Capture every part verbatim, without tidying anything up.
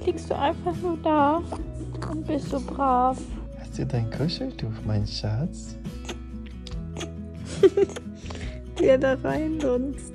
liegst du einfach nur da und bist so brav. Hast du dein Kuscheltuch, mein Schatz? Der da reinlunzt.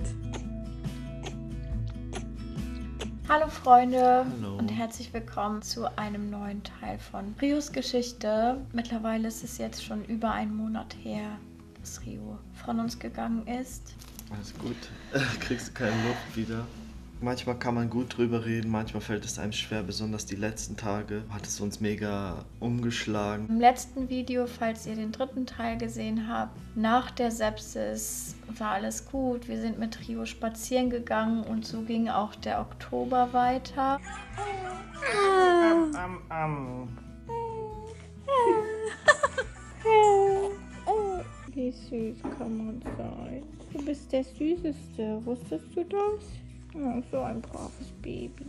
Hallo Freunde. Hallo. Und herzlich willkommen zu einem neuen Teil von Rios Geschichte. Mittlerweile ist es jetzt schon über einen Monat her, dass Rio von uns gegangen ist. Alles gut. Kriegst du keine Luft wieder. Manchmal kann man gut drüber reden, manchmal fällt es einem schwer, besonders die letzten Tage hat es uns mega umgeschlagen. Im letzten Video, falls ihr den dritten Teil gesehen habt, nach der Sepsis war alles gut. Wir sind mit Rio spazieren gegangen und so ging auch der Oktober weiter. Am, am, am. Wie süß kann man sein? Du bist der Süßeste. Wusstest du das? Oh, so ein braves Baby.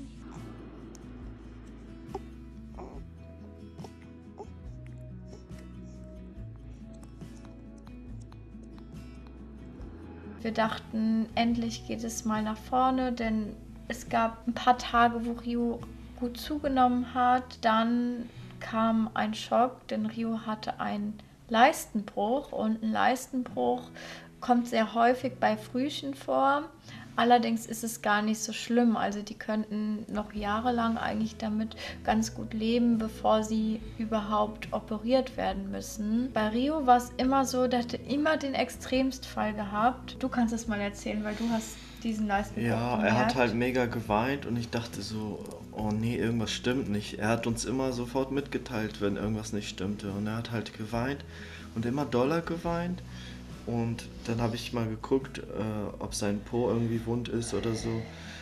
Wir dachten, endlich geht es mal nach vorne, denn es gab ein paar Tage, wo Rio gut zugenommen hat. Dann kam ein Schock, denn Rio hatte einen Leistenbruch und ein Leistenbruch kommt sehr häufig bei Frühchen vor. Allerdings ist es gar nicht so schlimm, also die könnten noch jahrelang eigentlich damit ganz gut leben, bevor sie überhaupt operiert werden müssen. Bei Rio war es immer so, der hatte immer den Extremstfall gehabt. Du kannst es mal erzählen, weil du hast diesen Leistenbruch Ja, gemerkt. er hat halt mega geweint und ich dachte so, oh nee, irgendwas stimmt nicht. Er hat uns immer sofort mitgeteilt, wenn irgendwas nicht stimmte. Und er hat halt geweint und immer doller geweint. Und dann habe ich mal geguckt, äh, ob sein Po irgendwie wund ist oder so.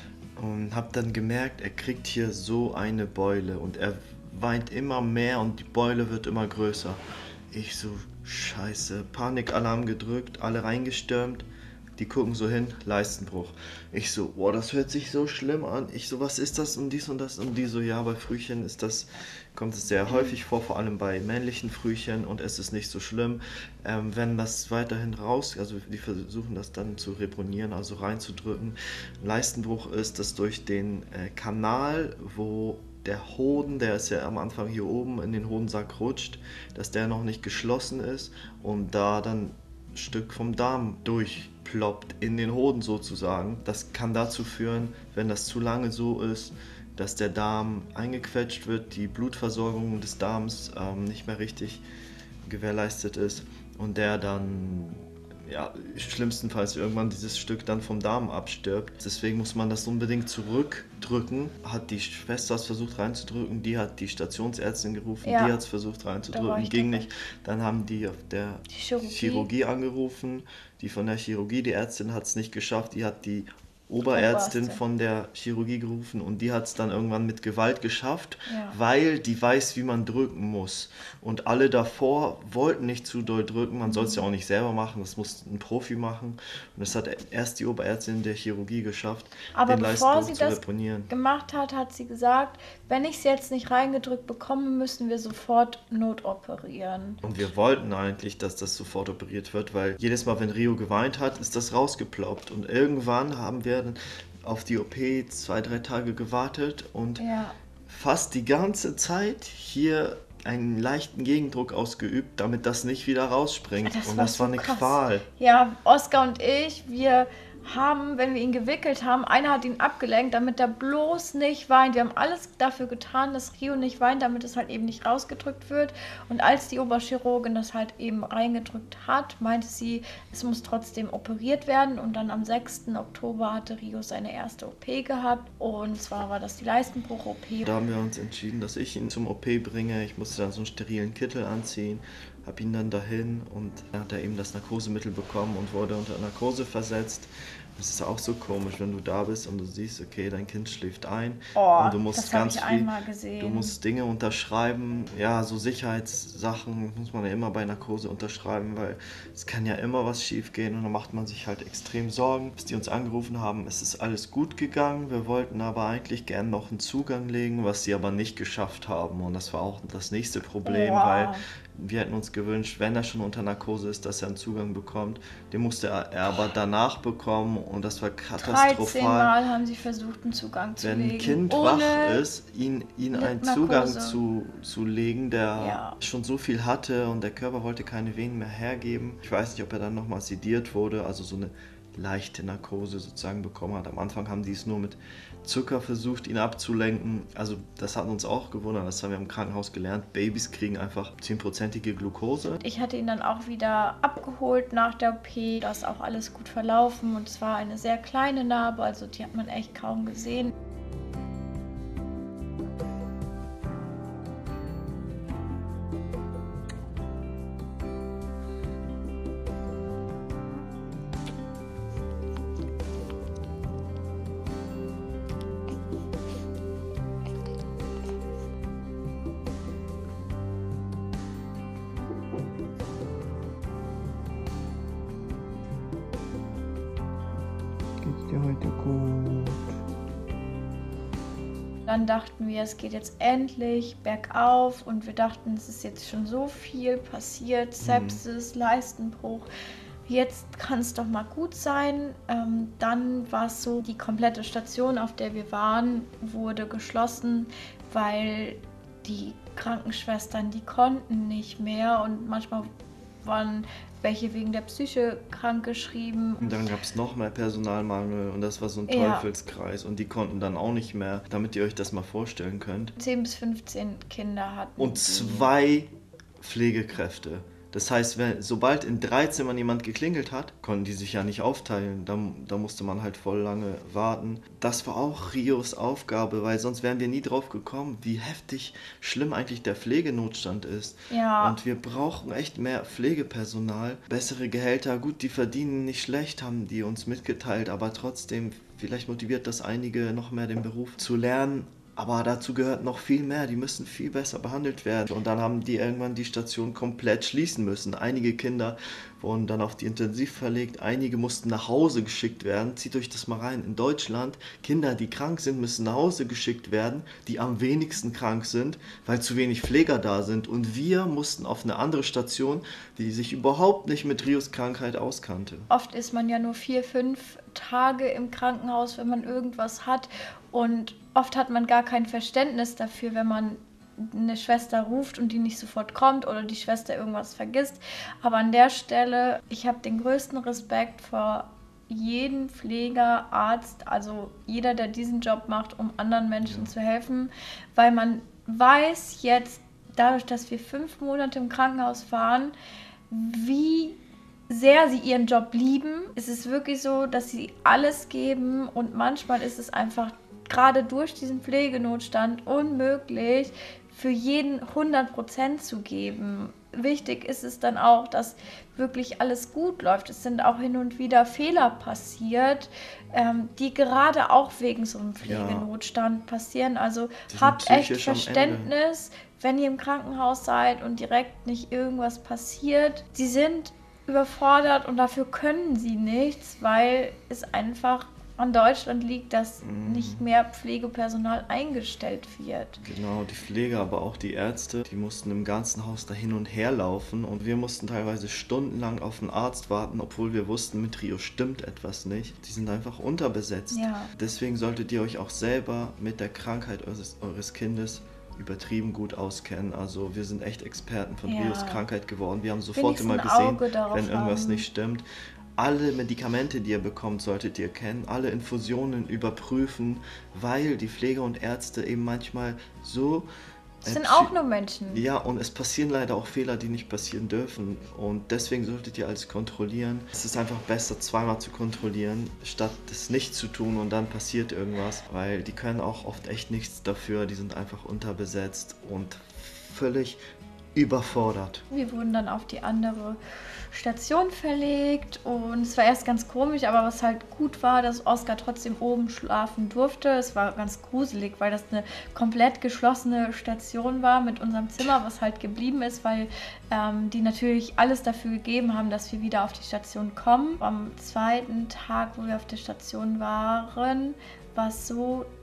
Und habe dann gemerkt, er kriegt hier so eine Beule. Und er weint immer mehr und die Beule wird immer größer. Ich so, scheiße, Panikalarm gedrückt, alle reingestürmt. Die gucken so hin, Leistenbruch. Ich so, boah, das hört sich so schlimm an. Ich so, was ist das und dies und das? Und die so, ja, bei Frühchen ist das, kommt es sehr häufig vor, vor allem bei männlichen Frühchen und es ist nicht so schlimm. Ähm, wenn das weiterhin raus, also die versuchen das dann zu reponieren, also reinzudrücken. Leistenbruch ist das durch den äh, Kanal, wo der Hoden, der ist ja am Anfang hier oben in den Hodensack rutscht, dass der noch nicht geschlossen ist und da dann ein Stück vom Darm durchploppt in den Hoden sozusagen. Das kann dazu führen, wenn das zu lange so ist, dass der Darm eingequetscht wird, die Blutversorgung des Darms ähm, nicht mehr richtig gewährleistet ist und der dann ja, schlimmstenfalls irgendwann dieses Stück dann vom Darm abstirbt. Deswegen muss man das unbedingt zurückdrücken. Hat die Schwester es versucht reinzudrücken, die hat die Stationsärztin gerufen, Ja. die hat es versucht reinzudrücken, ging nicht. Dann haben die auf der Die Chirurgie. Chirurgie angerufen, die von der Chirurgie, die Ärztin hat es nicht geschafft, die hat die Oberärztin Oberste. von der Chirurgie gerufen und die hat es dann irgendwann mit Gewalt geschafft, Ja. weil die weiß, wie man drücken muss. Und alle davor wollten nicht zu doll drücken, man soll es ja auch nicht selber machen, das muss ein Profi machen. Und das hat erst die Oberärztin der Chirurgie geschafft, Aber den bevor Leistenbruch sie zu das reponieren. gemacht hat, hat sie gesagt, wenn ich es jetzt nicht reingedrückt bekomme, müssen wir sofort notoperieren. Und wir wollten eigentlich, dass das sofort operiert wird, weil jedes Mal, wenn Rio geweint hat, ist das rausgeploppt. Und irgendwann haben wir dann auf die O P zwei, drei Tage gewartet und Ja. fast die ganze Zeit hier einen leichten Gegendruck ausgeübt, damit das nicht wieder rausspringt. Das und war das so war eine krass. Qual. Ja, Oskar und ich, wir haben, wenn wir ihn gewickelt haben, einer hat ihn abgelenkt, damit er bloß nicht weint. Wir haben alles dafür getan, dass Rio nicht weint, damit es halt eben nicht rausgedrückt wird. Und als die Oberchirurgin das halt eben reingedrückt hat, meinte sie, es muss trotzdem operiert werden. Und dann am sechsten Oktober hatte Rio seine erste O P gehabt. Und zwar war das die Leistenbruch-O P. Da haben wir uns entschieden, dass ich ihn zum O P bringe. Ich musste dann so einen sterilen Kittel anziehen, habe ihn dann dahin und dann hat er eben das Narkosemittel bekommen und wurde unter Narkose versetzt. Das ist auch so komisch, wenn du da bist und du siehst, okay, dein Kind schläft ein Oh, und du musst das habe ganz ich viel, einmal gesehen. du musst Dinge unterschreiben, ja, so Sicherheitssachen muss man ja immer bei Narkose unterschreiben, weil es kann ja immer was schief gehen und dann macht man sich halt extrem Sorgen. Bis die uns angerufen haben, es ist alles gut gegangen, wir wollten aber eigentlich gern noch einen Zugang legen, was sie aber nicht geschafft haben und das war auch das nächste Problem, Wow. weil wir hätten uns gewünscht, wenn er schon unter Narkose ist, dass er einen Zugang bekommt. Den musste er, er aber danach bekommen und das war katastrophal. dreizehn Mal haben sie versucht, einen Zugang zu wenn legen. Wenn ein Kind ohne wach ist, ihn, ihn einen Zugang zu, zu legen, der ja. schon so viel hatte und der Körper wollte keine Venen mehr hergeben. Ich weiß nicht, ob er dann nochmal sediert wurde, also so eine leichte Narkose sozusagen bekommen hat. Am Anfang haben die es nur mit Zucker versucht, ihn abzulenken. Also das hat uns auch gewundert, das haben wir im Krankenhaus gelernt. Babys kriegen einfach zehnprozentige Glucose. Ich hatte ihn dann auch wieder abgeholt nach der O P. Da ist auch alles gut verlaufen und es war eine sehr kleine Narbe, also die hat man echt kaum gesehen. Geht's dir heute gut? Dann dachten wir, es geht jetzt endlich bergauf und wir dachten, es ist jetzt schon so viel passiert, Sepsis, mhm. Leistenbruch. Jetzt kann es doch mal gut sein. Ähm, dann war es so, die komplette Station, auf der wir waren, wurde geschlossen, weil die Krankenschwestern, die konnten nicht mehr und manchmal waren welche wegen der Psyche krankgeschrieben. Und dann gab es noch mehr Personalmangel und das war so ein ja. Teufelskreis und die konnten dann auch nicht mehr, damit ihr euch das mal vorstellen könnt. zehn bis fünfzehn Kinder hatten. Und zwei Pflegekräfte. Das heißt, wenn, sobald in drei Zimmern jemand geklingelt hat, konnten die sich ja nicht aufteilen. Da, da musste man halt voll lange warten. Das war auch Rios Aufgabe, weil sonst wären wir nie drauf gekommen, wie heftig schlimm eigentlich der Pflegenotstand ist. Ja. Und wir brauchen echt mehr Pflegepersonal, bessere Gehälter. Gut, die verdienen nicht schlecht, haben die uns mitgeteilt, aber trotzdem, vielleicht motiviert das einige noch mehr, den Beruf zu lernen. Aber dazu gehört noch viel mehr, die müssen viel besser behandelt werden. Und dann haben die irgendwann die Station komplett schließen müssen. Einige Kinder wurden dann auf die Intensiv verlegt, einige mussten nach Hause geschickt werden. Zieht euch das mal rein. In Deutschland, Kinder, die krank sind, müssen nach Hause geschickt werden, die am wenigsten krank sind, weil zu wenig Pfleger da sind. Und wir mussten auf eine andere Station, die sich überhaupt nicht mit Rios Krankheit auskannte. Oft ist man ja nur vier, fünf Tage im Krankenhaus, wenn man irgendwas hat. Und oft hat man gar kein Verständnis dafür, wenn man eine Schwester ruft und die nicht sofort kommt oder die Schwester irgendwas vergisst. Aber an der Stelle, ich habe den größten Respekt vor jedem Pfleger, Arzt, also jeder, der diesen Job macht, um anderen Menschen ja. zu helfen, weil man weiß jetzt, dadurch, dass wir fünf Monate im Krankenhaus waren, wie sehr sie ihren Job lieben. Es ist wirklich so, dass sie alles geben und manchmal ist es einfach gerade durch diesen Pflegenotstand unmöglich, für jeden hundert Prozent zu geben. Wichtig ist es dann auch, dass wirklich alles gut läuft. Es sind auch hin und wieder Fehler passiert, ähm, die gerade auch wegen so einem Pflegenotstand ja. passieren. Also habt echt Verständnis, wenn ihr im Krankenhaus seid und direkt nicht irgendwas passiert. Sie sind überfordert und dafür können sie nichts, weil es einfach an Deutschland liegt, dass mm. nicht mehr Pflegepersonal eingestellt wird. Genau, die Pfleger, aber auch die Ärzte, die mussten im ganzen Haus da hin und her laufen und wir mussten teilweise stundenlang auf einen Arzt warten, obwohl wir wussten, mit Rio stimmt etwas nicht. Die sind einfach unterbesetzt. Ja. Deswegen solltet ihr euch auch selber mit der Krankheit eures, eures Kindes übertrieben gut auskennen. Also wir sind echt Experten von ja. Rios Krankheit geworden. Wir haben sofort immer gesehen, wenn irgendwas haben. nicht stimmt. Alle Medikamente, die ihr bekommt, solltet ihr kennen, alle Infusionen überprüfen, weil die Pfleger und Ärzte eben manchmal so... Das sind auch nur Menschen. Ja, und es passieren leider auch Fehler, die nicht passieren dürfen. Und deswegen solltet ihr alles kontrollieren. Es ist einfach besser, zweimal zu kontrollieren, statt das nicht zu tun und dann passiert irgendwas. Weil die können auch oft echt nichts dafür, die sind einfach unterbesetzt und völlig überfordert. Wir wurden dann auf die andere Station verlegt und es war erst ganz komisch, aber was halt gut war, dass Oskar trotzdem oben schlafen durfte. Es war ganz gruselig, weil das eine komplett geschlossene Station war mit unserem Zimmer, was halt geblieben ist, weil ähm, die natürlich alles dafür gegeben haben, dass wir wieder auf die Station kommen. Am zweiten Tag, wo wir auf der Station waren, war es so,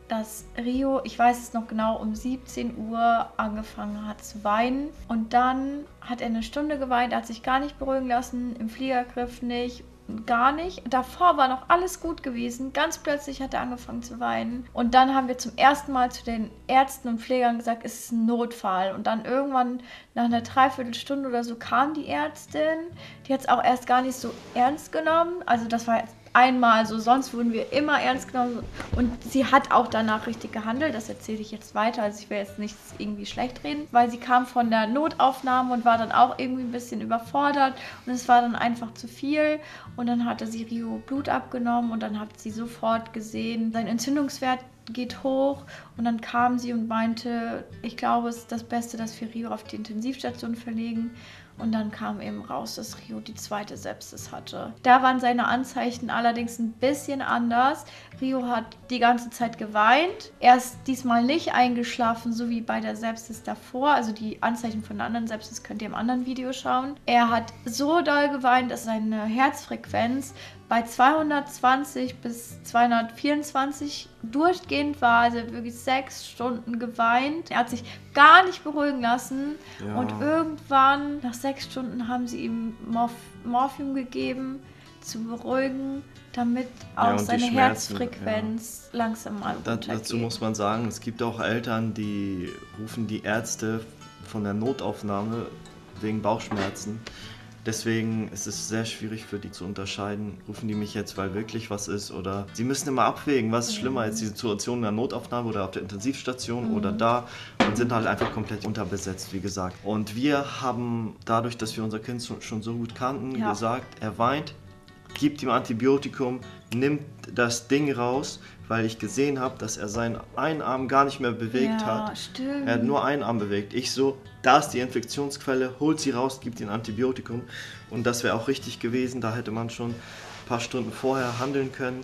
dass Rio, ich weiß es noch genau, um siebzehn Uhr angefangen hat zu weinen. Und dann hat er eine Stunde geweint, er hat sich gar nicht beruhigen lassen, im Fliegergriff nicht. Gar nicht. Davor war noch alles gut gewesen. Ganz plötzlich hat er angefangen zu weinen. Und dann haben wir zum ersten Mal zu den Ärzten und Pflegern gesagt, es ist ein Notfall. Und dann irgendwann nach einer Dreiviertelstunde oder so kam die Ärztin. Die hat es auch erst gar nicht so ernst genommen. Also das war jetzt einmal so, sonst wurden wir immer ernst genommen. Und sie hat auch danach richtig gehandelt. Das erzähle ich jetzt weiter. Also ich will jetzt nichts irgendwie schlecht reden, weil sie kam von der Notaufnahme und war dann auch irgendwie ein bisschen überfordert. Und es war dann einfach zu viel. Und dann hatte sie Rio Blut abgenommen und dann hat sie sofort gesehen, sein Entzündungswert geht hoch. Und dann kam sie und meinte, ich glaube, es ist das Beste, dass wir Rio auf die Intensivstation verlegen. Und dann kam eben raus, dass Rio die zweite Sepsis hatte. Da waren seine Anzeichen allerdings ein bisschen anders. Rio hat die ganze Zeit geweint. Er ist diesmal nicht eingeschlafen, so wie bei der Sepsis davor. Also die Anzeichen von der anderen Sepsis könnt ihr im anderen Video schauen. Er hat so doll geweint, dass seine Herzfrequenz bei zweihundertzwanzig bis zweihundertvierundzwanzig durchgehend war, also wirklich sechs Stunden geweint. Er hat sich gar nicht beruhigen lassen. Ja. Und irgendwann, nach sechs Stunden, haben sie ihm Morph Morphium gegeben, zu beruhigen, damit auch ja, seine Herzfrequenz ja. langsam mal runtergeht. Dazu muss man sagen, es gibt auch Eltern, die rufen die Ärzte von der Notaufnahme wegen Bauchschmerzen. Deswegen ist es sehr schwierig für die zu unterscheiden, rufen die mich jetzt, weil wirklich was ist, oder sie müssen immer abwägen, was ist schlimmer, jetzt die Situation in der Notaufnahme oder auf der Intensivstation mhm. oder da, und sind halt einfach komplett unterbesetzt, wie gesagt. Und wir haben dadurch, dass wir unser Kind schon so gut kannten, ja. gesagt, er weint, gibt ihm Antibiotikum, nimmt das Ding raus, weil ich gesehen habe, dass er seinen einen Arm gar nicht mehr bewegt ja, hat. Stimmt. Er hat nur einen Arm bewegt. Ich so, da ist die Infektionsquelle, holt sie raus, gibt ihm Antibiotikum. Und das wäre auch richtig gewesen, da hätte man schon ein paar Stunden vorher handeln können.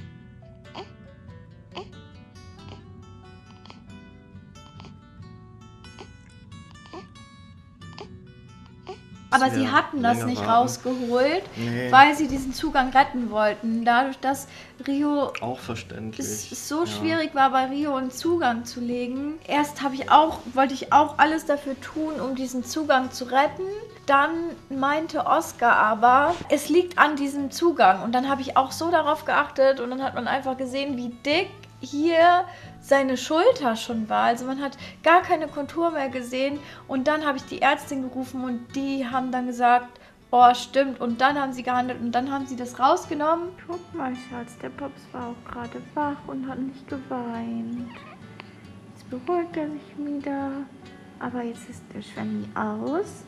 Aber sie hatten das nicht warten. rausgeholt, nee. weil sie diesen Zugang retten wollten. Dadurch, dass Rio auch verständlich. es so ja. schwierig war, bei Rio einen Zugang zu legen. Erst habe ich auch, wollte ich auch alles dafür tun, um diesen Zugang zu retten. Dann meinte Oskar aber, es liegt an diesem Zugang. Und dann habe ich auch so darauf geachtet und dann hat man einfach gesehen, wie dick hier seine Schulter schon war. Also man hat gar keine Kontur mehr gesehen. Und dann habe ich die Ärztin gerufen und die haben dann gesagt, oh, stimmt. Und dann haben sie gehandelt und dann haben sie das rausgenommen. Guck mal, Schatz, der Pops war auch gerade wach und hat nicht geweint. Jetzt beruhigt er sich wieder. Aber jetzt ist der Schwemmi aus.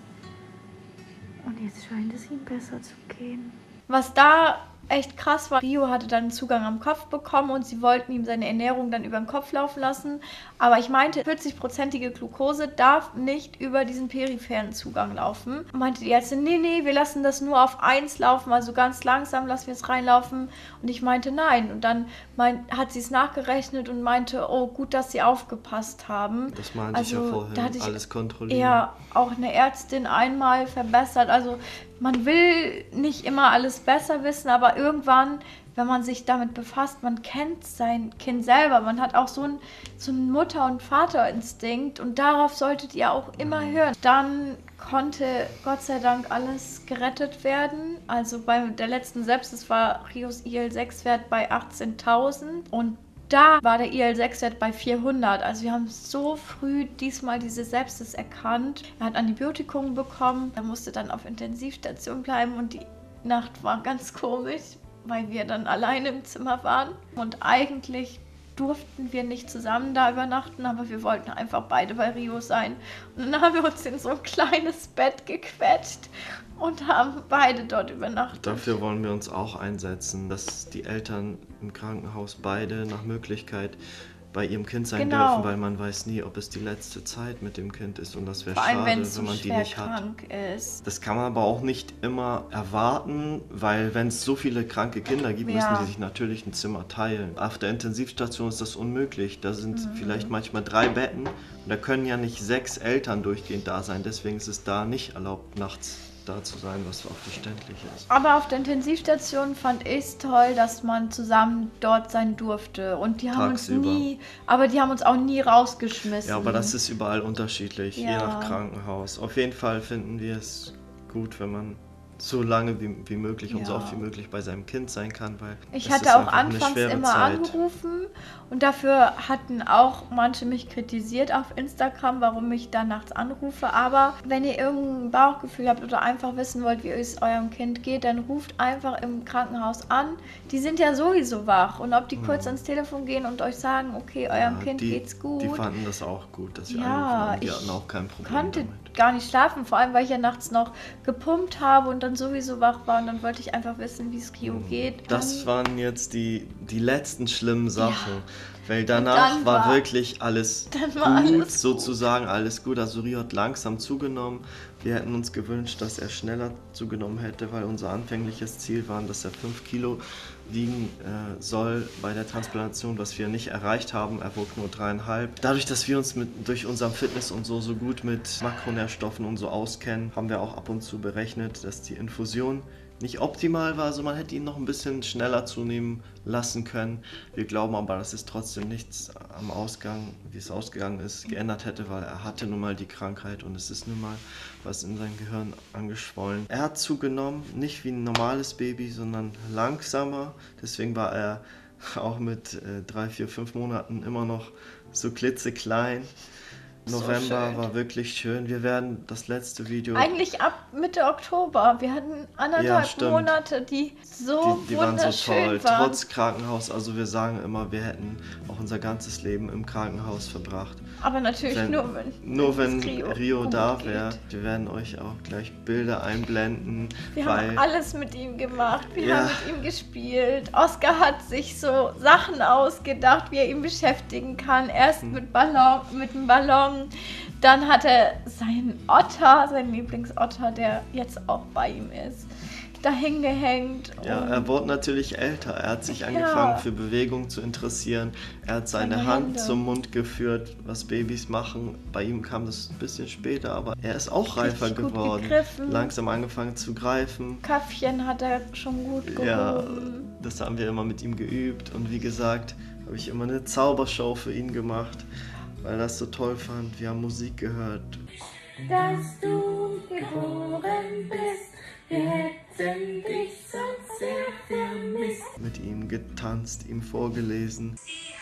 Und jetzt scheint es ihm besser zu gehen. Was da echt krass war, Rio hatte dann einen Zugang am Kopf bekommen und sie wollten ihm seine Ernährung dann über den Kopf laufen lassen. Aber ich meinte, vierzig-prozentige Glucose darf nicht über diesen peripheren Zugang laufen. Meinte die Ärztin, nee, nee, wir lassen das nur auf eins laufen, also ganz langsam lassen wir es reinlaufen. Und ich meinte, nein. Und dann mein, hat sie es nachgerechnet und meinte, oh, gut, dass sie aufgepasst haben. Das meinte also, ich ja vorhin, da hatte ich alles kontrollieren. Ja, auch eine Ärztin einmal verbessert. Also man will nicht immer alles besser wissen, aber irgendwann, wenn man sich damit befasst, man kennt sein Kind selber. Man hat auch so einen, so einen Mutter- und Vaterinstinkt und darauf solltet ihr auch immer hören. Dann konnte Gott sei Dank alles gerettet werden. Also bei der letzten Sepsis war Rios I L sechs Wert bei achtzehntausend und da war der I L sechs Wert bei vierhundert. Also wir haben so früh diesmal diese Sepsis erkannt. Er hat Antibiotikum bekommen. Er musste dann auf Intensivstation bleiben und die Nacht war ganz komisch, weil wir dann alleine im Zimmer waren. Und eigentlich durften wir nicht zusammen da übernachten, aber wir wollten einfach beide bei Rio sein. Und dann haben wir uns in so ein kleines Bett gequetscht und haben beide dort übernachtet. Dafür wollen wir uns auch einsetzen, dass die Eltern im Krankenhaus beide nach Möglichkeit bei ihrem Kind sein genau. dürfen, weil man weiß nie, ob es die letzte Zeit mit dem Kind ist und das wäre schade, wenn man so die nicht krank hat. Ist. Das kann man aber auch nicht immer erwarten, weil wenn es so viele kranke Kinder gibt, ja. müssen die sich natürlich ein Zimmer teilen. Auf der Intensivstation ist das unmöglich. Da sind mhm. vielleicht manchmal drei Betten und da können ja nicht sechs Eltern durchgehend da sein. Deswegen ist es da nicht erlaubt, nachts da zu sein, was auch verständlich ist. Aber auf der Intensivstation fand ich es toll, dass man zusammen dort sein durfte. Und die haben Tagsüber. uns nie, aber die haben uns auch nie rausgeschmissen. Ja, aber das ist überall unterschiedlich, Ja. je nach Krankenhaus. Auf jeden Fall finden wir es gut, wenn man so lange wie, wie möglich und so Ja. oft wie möglich bei seinem Kind sein kann, weil Ich es ist hatte auch einfach eine anfangs schwere immer Zeit. angerufen und dafür hatten auch manche mich kritisiert auf Instagram, warum ich da nachts anrufe. Aber wenn ihr irgendein Bauchgefühl habt oder einfach wissen wollt, wie es eurem Kind geht, dann ruft einfach im Krankenhaus an. Die sind ja sowieso wach und ob die kurz ans Telefon gehen und euch sagen, okay, eurem Ja, Kind die, geht's gut. Die fanden das auch gut, dass wir Ja, angerufen haben. Die ich hatten auch kein Problem konnte damit. gar nicht schlafen, vor allem weil ich ja nachts noch gepumpt habe und dann sowieso wach war und dann wollte ich einfach wissen, wie es Rio geht. Das Dann- waren jetzt die, die letzten schlimmen Sachen, weil dann danach war, war- wirklich alles dann war gut, alles gut. sozusagen alles gut. Also Rio hat langsam zugenommen. Wir hätten uns gewünscht, dass er schneller zugenommen hätte, weil unser anfängliches Ziel war, dass er fünf Kilo wiegen äh, soll bei der Transplantation, was wir nicht erreicht haben. Er wog nur dreieinhalb. Dadurch, dass wir uns mit, durch unseren Fitness und so so gut mit Makronährstoffen und so auskennen, haben wir auch ab und zu berechnet, dass die Infusion nicht optimal war, also man hätte ihn noch ein bisschen schneller zunehmen lassen können. Wir glauben aber, dass es trotzdem nichts am Ausgang, wie es ausgegangen ist, geändert hätte, weil er hatte nun mal die Krankheit und es ist nun mal was in sein Gehirn angeschwollen. Er hat zugenommen, nicht wie ein normales Baby, sondern langsamer. Deswegen war er auch mit äh, drei, vier, fünf Monaten immer noch so klitzeklein. So November schön. war wirklich schön. Wir werden das letzte Video... Eigentlich ab Mitte Oktober. Wir hatten anderthalb stimmt. Monate, die so Die, die waren so wunderschön toll, waren. trotz Krankenhaus. Also wir sagen immer, wir hätten auch unser ganzes Leben im Krankenhaus verbracht. Aber natürlich Wenn, nur, wenn, nur wenn es Rio, Rio gut da geht. wäre. Wir werden euch auch gleich Bilder einblenden, Wir weil haben alles mit ihm gemacht. Wir Ja. haben mit ihm gespielt. Oskar hat sich so Sachen ausgedacht, wie er ihn beschäftigen kann. Erst Hm. mit Ballon, mit dem Ballon. Dann hat er seinen Otter, seinen Lieblingsotter, der jetzt auch bei ihm ist, dahin gehängt. ja, und er wurde natürlich älter. Er hat sich Ja. angefangen für Bewegung zu interessieren. Er hat seine Seine Hand Hände. zum Mund geführt, was Babys machen. Bei ihm kam das ein bisschen später, aber er ist auch reifer Richtig gut geworden. gegriffen. Langsam angefangen zu greifen. Köpfchen hat er schon gut gehoben. Ja, das haben wir immer mit ihm geübt und wie gesagt, habe ich immer eine Zaubershow für ihn gemacht, weil er das so toll fand. Wir haben Musik gehört. Dass du geboren bist, wir hätten dich sonst sehr vermisst. Mit ihm getanzt, ihm vorgelesen.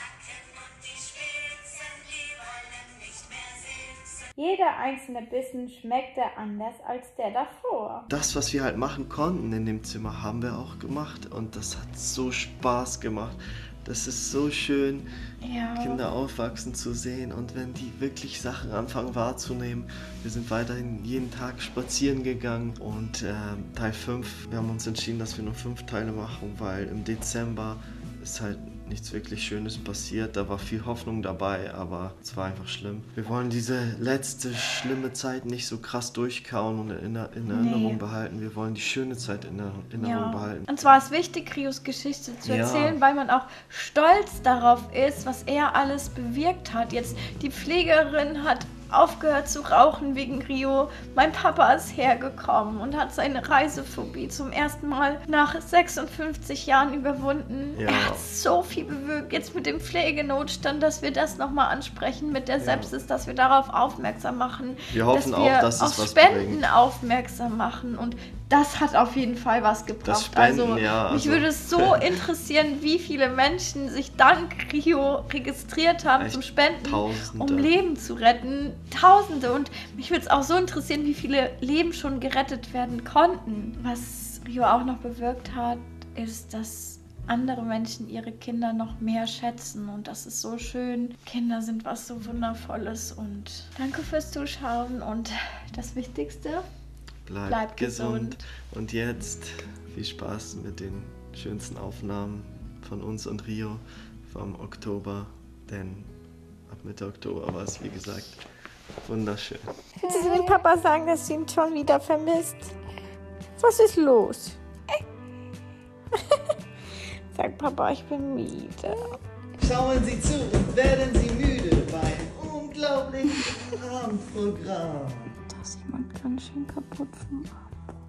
Jeder einzelne Bissen schmeckte anders als der davor. Das, was wir halt machen konnten in dem Zimmer, haben wir auch gemacht und das hat so Spaß gemacht. Das ist so schön, Ja. Kinder aufwachsen zu sehen und wenn die wirklich Sachen anfangen wahrzunehmen. Wir sind weiterhin jeden Tag spazieren gegangen und äh, Teil fünf, wir haben uns entschieden, dass wir nur fünf Teile machen, weil im Dezember ist halt nichts wirklich Schönes passiert. Da war viel Hoffnung dabei, aber es war einfach schlimm. Wir wollen diese letzte schlimme Zeit nicht so krass durchkauen und in, in Erinnerung Nee. behalten. Wir wollen die schöne Zeit in Erinnerung Ja. behalten. Und zwar ist wichtig, Rios Geschichte zu Ja. erzählen, weil man auch stolz darauf ist, was er alles bewirkt hat. Jetzt die Pflegerin hat aufgehört zu rauchen wegen Rio. Mein Papa ist hergekommen und hat seine Reisephobie zum ersten Mal nach sechsundfünfzig Jahren überwunden. Ja. Er hat so viel bewirkt. Jetzt mit dem Pflegenotstand, dass wir das nochmal ansprechen, mit der Ja. Sepsis, dass wir darauf aufmerksam machen. Wir hoffen dass wir auch, dass es auf was Spenden bringt. aufmerksam machen und das hat auf jeden Fall was gebracht. Das Spenden, also, ja, mich also- würde es so interessieren, wie viele Menschen sich dank Rio registriert haben Echt zum Spenden, Tausende. um Leben zu retten. Tausende. Und mich würde es auch so interessieren, wie viele Leben schon gerettet werden konnten. Was Rio auch noch bewirkt hat, ist, dass andere Menschen ihre Kinder noch mehr schätzen und das ist so schön. Kinder sind was so Wundervolles und danke fürs Zuschauen und das Wichtigste, Bleibt, Bleibt gesund. gesund. Und jetzt viel Spaß mit den schönsten Aufnahmen von uns und Rio vom Oktober, denn ab Mitte Oktober war es, wie gesagt, wunderschön. Willst du dem Papa sagen, dass du ihn schon wieder vermisst? Was ist los? Sag Papa, ich bin müde. Schauen Sie zu und werden Sie müde beim unglaublichen Abendprogramm. Da ist jemand ganz schön kaputt vom Abend.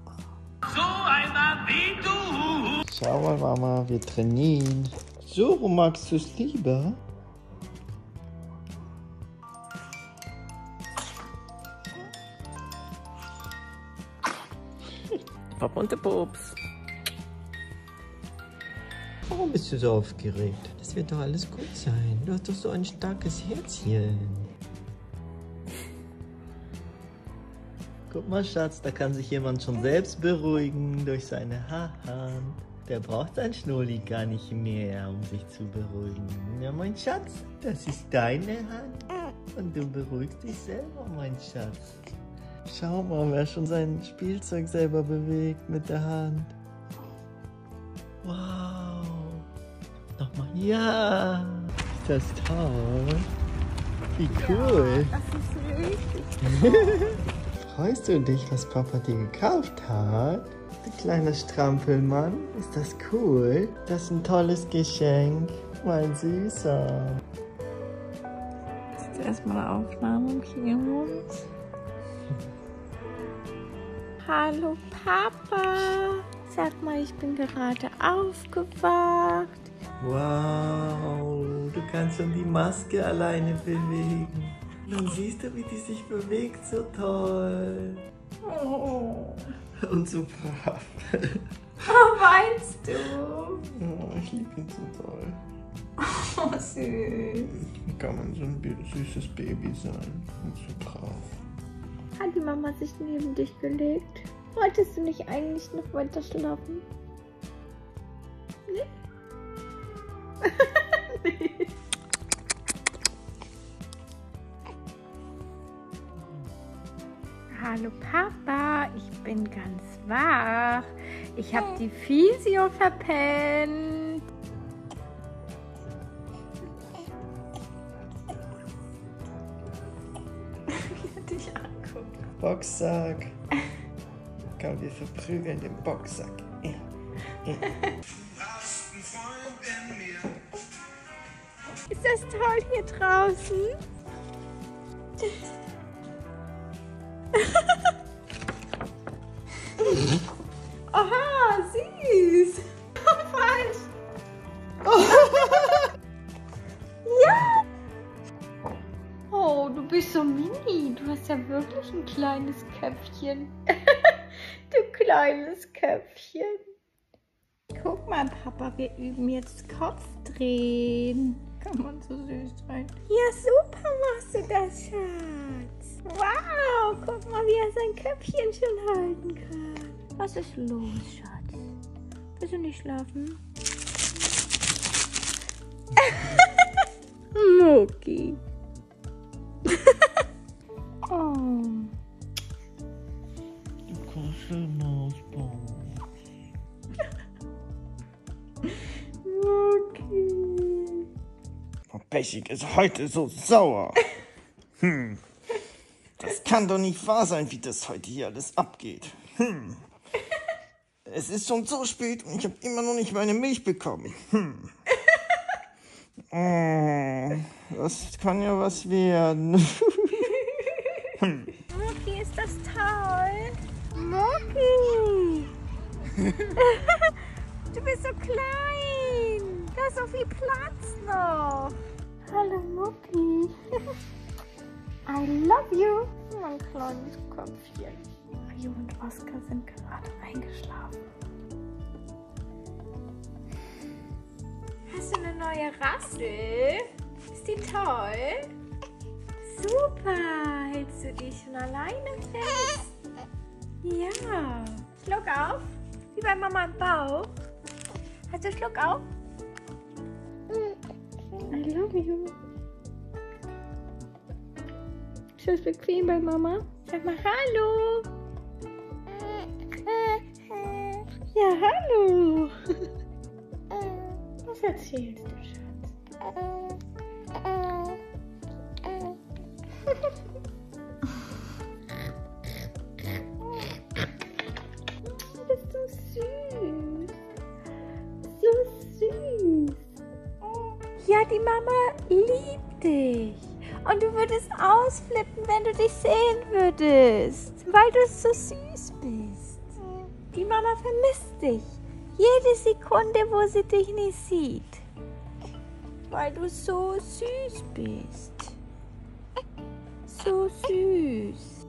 einer wie du. Schau mal, Mama, wir trainieren. So, magst du es lieber? Papa und der Pups. Warum bist du so aufgeregt? Das wird doch alles gut sein. Du hast doch so ein starkes Herzchen. Guck mal, Schatz, da kann sich jemand schon selbst beruhigen durch seine Haarhand. Der braucht sein Schnulli gar nicht mehr, um sich zu beruhigen. Ja, mein Schatz, das ist deine Hand. Und du beruhigst dich selber, mein Schatz. Schau mal, wer schon sein Spielzeug selber bewegt mit der Hand. Wow. Nochmal. Ja. Ist das toll? Wie cool. Ja, das ist richtig toll. Freust du dich, was Papa dir gekauft hat? Du kleiner Strampelmann, ist das cool? Das ist ein tolles Geschenk, mein Süßer. Jetzt erstmal eine Aufnahme im Kindermund. Hallo Papa. Sag mal, ich bin gerade aufgewacht. Wow. Du kannst schon die Maske alleine bewegen. Dann siehst du, wie die sich bewegt, so toll. Oh, Und so brav. oh weinst du? Oh, ich liebe ihn so toll. Oh, süß. Wie kann man so ein süßes Baby sein? Und so brav. Hat die Mama sich neben dich gelegt? Wolltest du nicht eigentlich noch weiter schlafen? Nee? Nee. Hallo Papa, ich bin ganz wach. Ich habe die Physio verpennt. Wie er dich anguckt. Boxsack. Komm, wir verprügeln den Boxsack. Ist das toll hier draußen? Aha, süß. Falsch. Ja. Oh, du bist so mini. Du hast ja wirklich ein kleines Köpfchen. Du kleines Köpfchen. Guck mal, Papa, wir üben jetzt Kopfdrehen. Kann man so süß sein. Ja, super machst du das, Schatz. Wow, guck mal, wie er sein Köpfchen schon halten kann. Was ist los, Schatz? Willst du nicht schlafen? Mucki. Oh. Du Kuschelmausbau. Mucki. Oh, Pechig ist heute so sauer. Hm. Das kann doch nicht wahr sein, wie das heute hier alles abgeht. Hm. Es ist schon so spät und ich habe immer noch nicht meine Milch bekommen. Hm. Oh, das kann ja was werden. Hm. Mucki, ist das toll? Mucki! Du bist so klein. Da ist so viel Platz noch. Hallo Mucki. I love you. Mein kleines Köpfchen. Rio und Oskar sind gerade eingeschlafen. Hast du eine neue Rassel? Ist die toll? Super. Hältst du die schon alleine fest? Ja. Schluck auf. Wie bei Mama im Bauch. Hast du Schluck auf? I love you. Ist das bequem bei Mama? Sag mal Hallo. Ja, hallo. Was erzählst du, Schatz? Du bist so süß. So süß. Ja, die Mama liebt dich. Und du würdest ausflippen, wenn du dich sehen würdest. Weil du so süß bist. Die Mama vermisst dich. Jede Sekunde, wo sie dich nicht sieht. Weil du so süß bist. So süß.